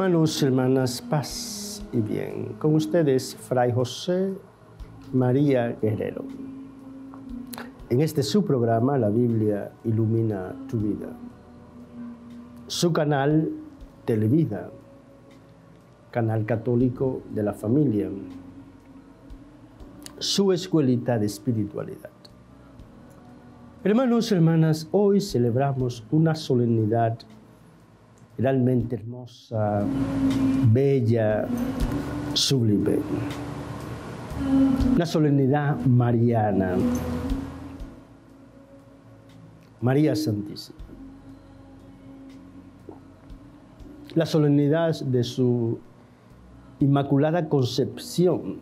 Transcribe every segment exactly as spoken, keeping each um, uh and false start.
Hermanos, hermanas, paz y bien. Con ustedes, Fray José María Guerrero. En este su programa, La Biblia ilumina tu vida. Su canal Televida, canal católico de la familia. Su escuelita de espiritualidad. Hermanos, hermanas, hoy celebramos una solemnidad realmente hermosa, bella, sublime. Una solemnidad mariana. María Santísima. La solemnidad de su Inmaculada Concepción.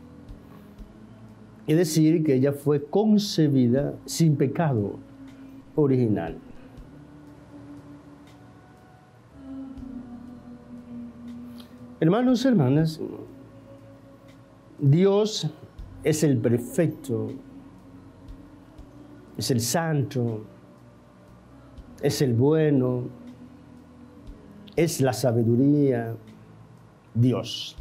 Es decir, que ella fue concebida sin pecado original. Hermanos y hermanas, Dios es el perfecto, es el santo, es el bueno, es la sabiduría, Dios.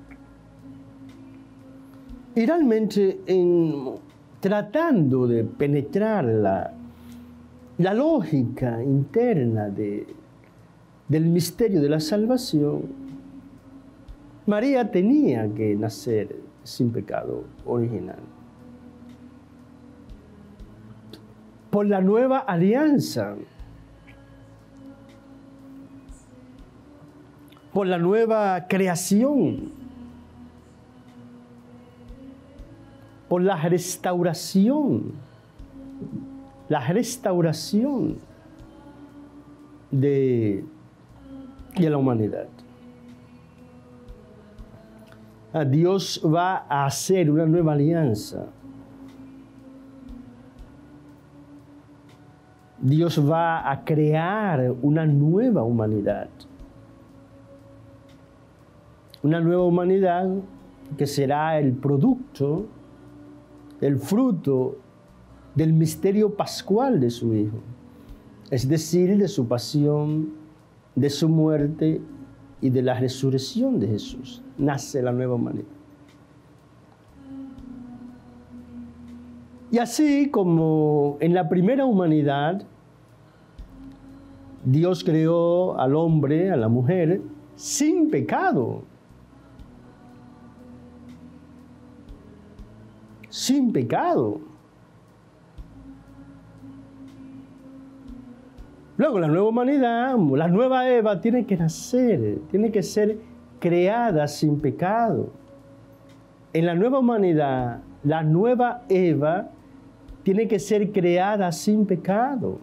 Y realmente, en, tratando de penetrar la, la lógica interna de, del misterio de la salvación, María tenía que nacer sin pecado original. Por la nueva alianza, por la nueva creación, por la restauración, la restauración de, de la humanidad. Dios va a hacer una nueva alianza. Dios va a crear una nueva humanidad. Una nueva humanidad que será el producto, el fruto del misterio pascual de su Hijo. Es decir, de su pasión, de su muerte y de la resurrección de Jesús. Nace la nueva humanidad. Y así como en la primera humanidad, Dios creó al hombre, a la mujer, sin pecado. Sin pecado. Luego la nueva humanidad, la nueva Eva, tiene que nacer, tiene que ser creada sin pecado. En la nueva humanidad, la nueva Eva tiene que ser creada sin pecado.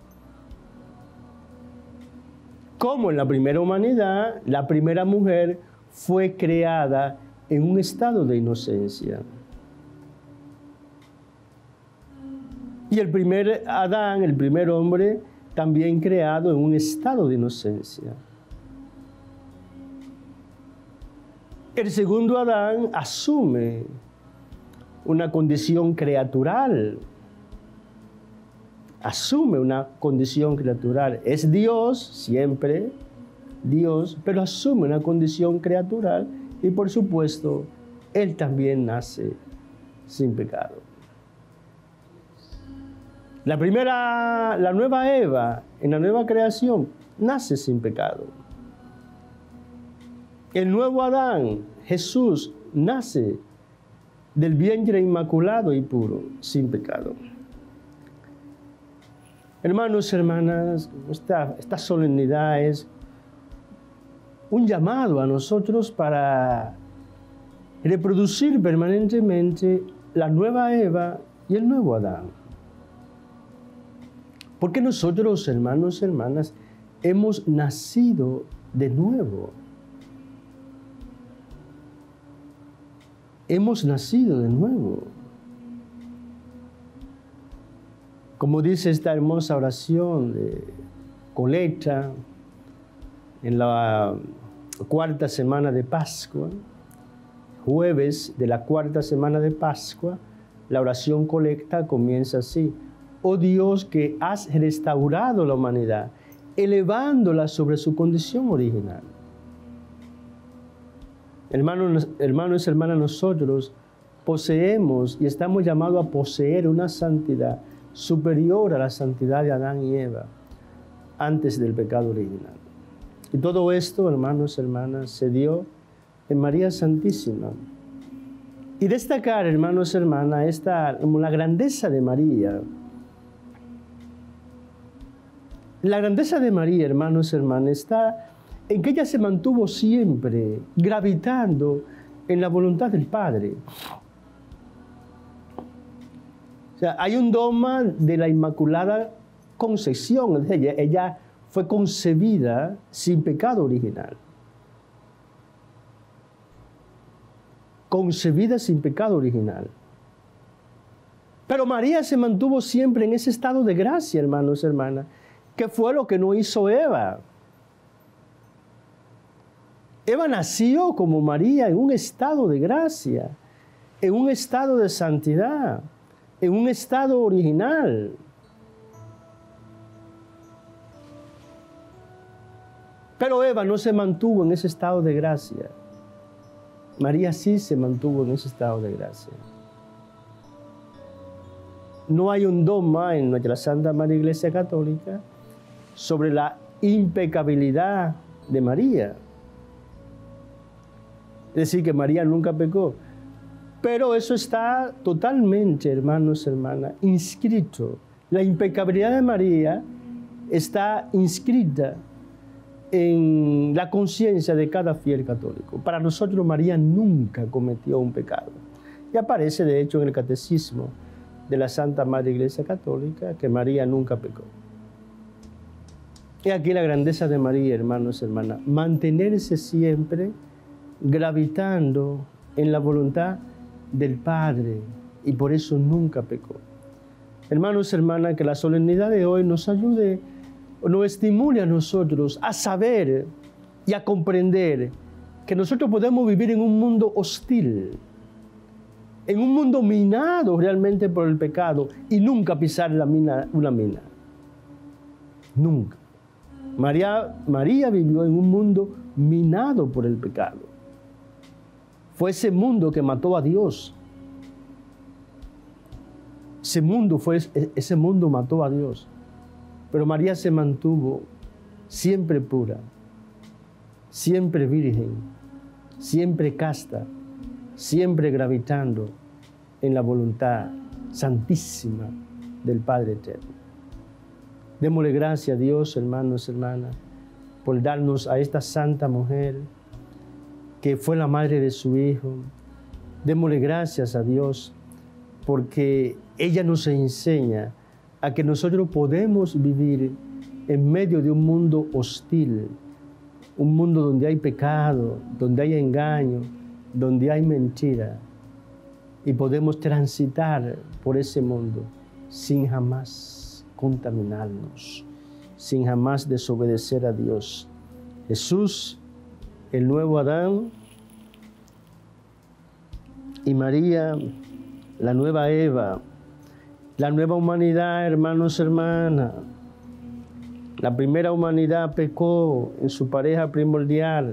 Como en la primera humanidad, la primera mujer fue creada en un estado de inocencia. Y el primer Adán, el primer hombre, también creado en un estado de inocencia. El segundo Adán asume una condición criatural. Asume una condición criatural. Es Dios, siempre Dios, pero asume una condición criatural y por supuesto, Él también nace sin pecado. La primera, la nueva Eva, en la nueva creación, nace sin pecado. El nuevo Adán, Jesús, nace del vientre inmaculado y puro, sin pecado. Hermanos y hermanas, esta, esta solemnidad es un llamado a nosotros para reproducir permanentemente la nueva Eva y el nuevo Adán. Porque nosotros, hermanos y hermanas, hemos nacido de nuevo. Hemos nacido de nuevo. Como dice esta hermosa oración de colecta en la cuarta semana de Pascua, jueves de la cuarta semana de Pascua, la oración colecta comienza así: oh Dios, que has restaurado la humanidad, elevándola sobre su condición original. Hermanos, hermanos y hermanas, nosotros poseemos y estamos llamados a poseer una santidad superior a la santidad de Adán y Eva antes del pecado original. Y todo esto, hermanos y hermanas, se dio en María Santísima. Y destacar, hermanos y hermanas, esta, la grandeza de María. La grandeza de María, hermanos y hermanas, está en que ella se mantuvo siempre gravitando en la voluntad del Padre. O sea, hay un dogma de la Inmaculada Concepción, ella, ella fue concebida sin pecado original. Concebida sin pecado original. Pero María se mantuvo siempre en ese estado de gracia, hermanos y hermanas, que fue lo que no hizo Eva. Eva nació como María en un estado de gracia, en un estado de santidad, en un estado original. Pero Eva no se mantuvo en ese estado de gracia. María sí se mantuvo en ese estado de gracia. No hay un dogma en nuestra Santa Madre Iglesia Católica sobre la impecabilidad de María. Es decir, que María nunca pecó. Pero eso está totalmente, hermanos y hermanas, inscrito. La impecabilidad de María está inscrita en la conciencia de cada fiel católico. Para nosotros, María nunca cometió un pecado. Y aparece, de hecho, en el Catecismo de la Santa Madre Iglesia Católica, que María nunca pecó. Y aquí la grandeza de María, hermanos y hermanas, mantenerse siempre gravitando en la voluntad del Padre, y por eso nunca pecó. Hermanos y hermanas, que la solemnidad de hoy nos ayude, nos estimule a nosotros a saber y a comprender que nosotros podemos vivir en un mundo hostil, en un mundo minado realmente por el pecado, y nunca pisar la mina, una mina. Nunca. María, María vivió en un mundo minado por el pecado. Fue ese mundo que mató a Dios. Ese mundo, fue, ese mundo mató a Dios. Pero María se mantuvo siempre pura, siempre virgen, siempre casta, siempre gravitando en la voluntad santísima del Padre Eterno. Démosle gracias a Dios, hermanos y hermanas, por darnos a esta santa mujer que fue la madre de su Hijo. Démosle gracias a Dios porque ella nos enseña a que nosotros podemos vivir en medio de un mundo hostil, un mundo donde hay pecado, donde hay engaño, donde hay mentira, y podemos transitar por ese mundo sin jamás contaminarnos, sin jamás desobedecer a Dios. Jesús, el nuevo Adán, y María, la nueva Eva, la nueva humanidad, hermanos y hermanas. La primera humanidad pecó en su pareja primordial.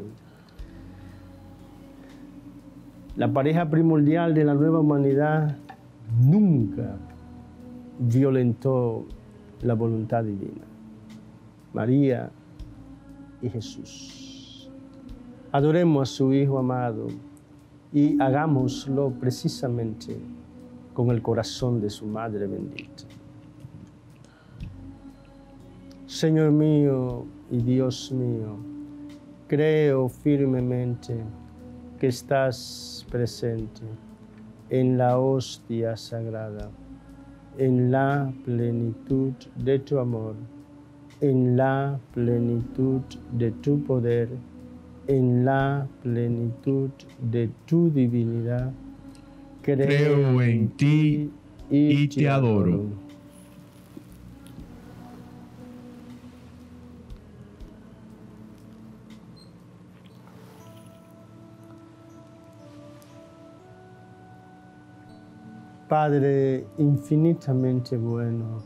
La pareja primordial de la nueva humanidad nunca violentó la voluntad divina. María y Jesús. Adoremos a su Hijo amado y hagámoslo precisamente con el corazón de su Madre bendita. Señor mío y Dios mío, creo firmemente que estás presente en la hostia sagrada, en la plenitud de tu amor, en la plenitud de tu poder, en la plenitud de tu divinidad. Creo, Creo en ti y te adoro. Padre infinitamente bueno,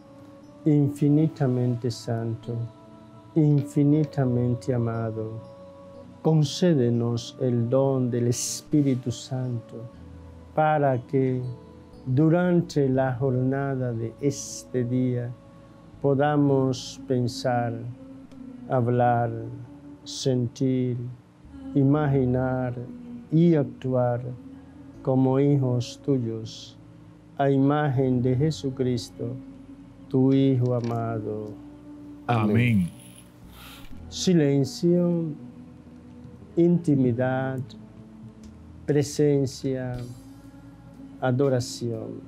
infinitamente santo, infinitamente amado, concédenos el don del Espíritu Santo para que durante la jornada de este día podamos pensar, hablar, sentir, imaginar y actuar como hijos tuyos, a imagen de Jesucristo, tu Hijo amado. Amén. Amén. Silencio, intimidad, presencia, adoración.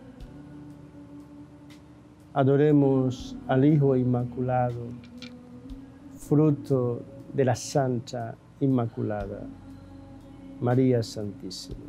Adoremos al Hijo Inmaculado, fruto de la Santa Inmaculada, María Santísima.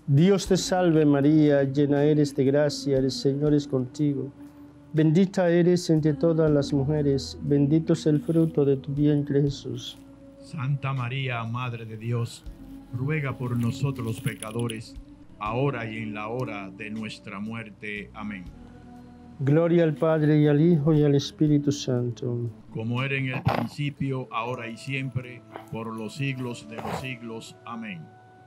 Dios te salve María, llena eres de gracia, el Señor es contigo. Bendita eres entre todas las mujeres, bendito es el fruto de tu vientre Jesús. Santa María, Madre de Dios, ruega por nosotros los pecadores, ahora y en la hora de nuestra muerte. Amén. Gloria al Padre, y al Hijo, y al Espíritu Santo. Como era en el principio, ahora y siempre, por los siglos de los siglos. Amén.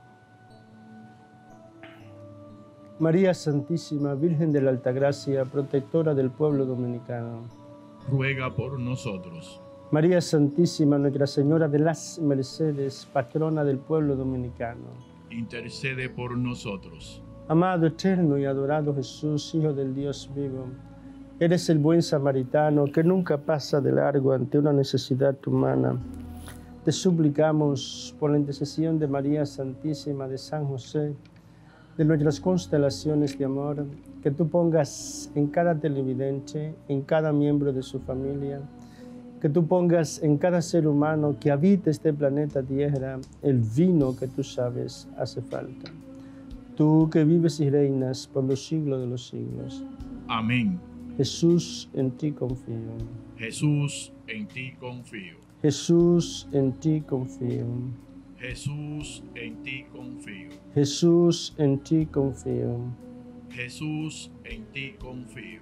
María Santísima, Virgen de la Altagracia, protectora del pueblo dominicano. Ruega por nosotros. María Santísima, Nuestra Señora de las Mercedes, patrona del pueblo dominicano. Intercede por nosotros. Amado, eterno y adorado Jesús, Hijo del Dios vivo, eres el buen samaritano que nunca pasa de largo ante una necesidad humana. Te suplicamos, por la intercesión de María Santísima, de San José, de nuestras constelaciones de amor, que tú pongas en cada televidente, en cada miembro de su familia, que tú pongas en cada ser humano que habita este planeta Tierra el vino que tú sabes hace falta. Tú que vives y reinas por los siglos de los siglos. Amén. Jesús, en ti confío. Jesús, en ti confío. Jesús, en ti confío. Jesús, en ti confío. Jesús, en ti confío. Jesús, en ti confío.